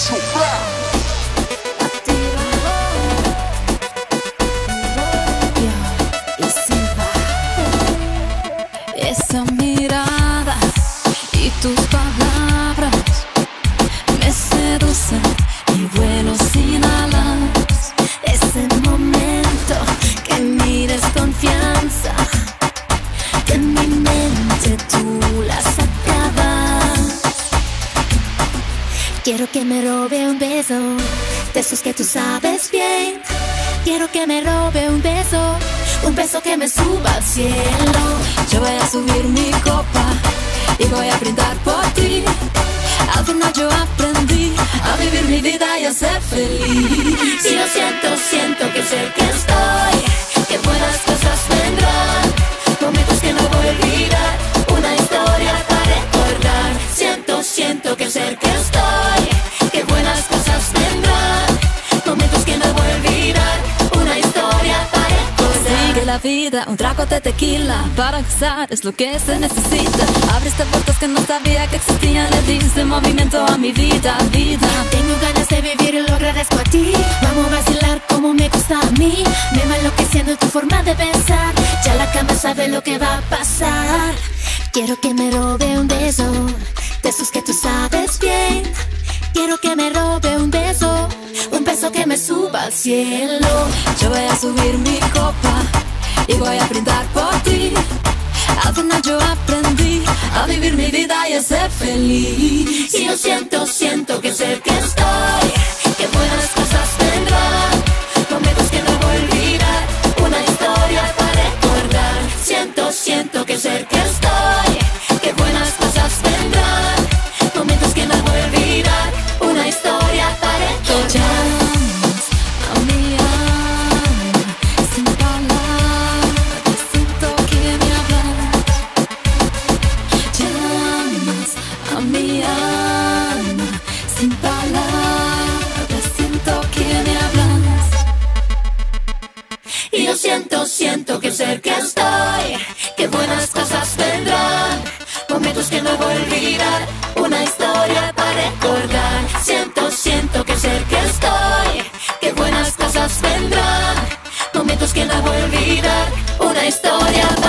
Esa mirada y tus palabras me seducen y vuelo sin alas. Ese momento que mi desconfianza, que en mi mente tú la sacabas. Quiero que me robe un beso, de esos que tú sabes bien. Quiero que me robe un beso que me suba al cielo. Yo voy a subir mi copa y voy a brindar por ti. Al final yo aprendí a vivir mi vida y a ser feliz. Y yo siento que sé que estoy, que buenas cosas vendrán, momentos que no voy a olvidar, una historia para recordar. Siento que sé que estoy, que buenas cosas vendrán, momentos que no voy a olvidar, una historia para recordar. Sigue la vida, un trago de tequila para gozar es lo que se necesita. Abriste puertas que no sabía que existían, le diste movimiento a mi vida. Tengo ganas de vivir y lo agradezco a ti. Vamos a vacilar como me gusta a mí. Me va enloqueciendo tu forma de pensar. Ya la cama sabe lo que va a pasar. Quiero que me robe un beso, de esos que tú sabes bien. Quiero que me robe un beso que me suba al cielo. Yo voy a subir mi copa y voy a brindar por ti. Al final yo aprendí a vivir mi vida y a ser feliz. Y yo siento que sé que estoy, que buenas cosas vendrán, momentos que no voy a olvidar, una historia para recordar. Siento que sé que estoy, que buenas cosas vendrán, momentos que no voy a olvidar, una historia para recordar. Sin palabras, siento que me hablas. Y yo siento que sé que estoy, que buenas cosas vendrán, momentos que no voy a olvidar, una historia para recordar. Siento que sé que estoy, que buenas cosas vendrán, momentos que no voy a olvidar, una historia para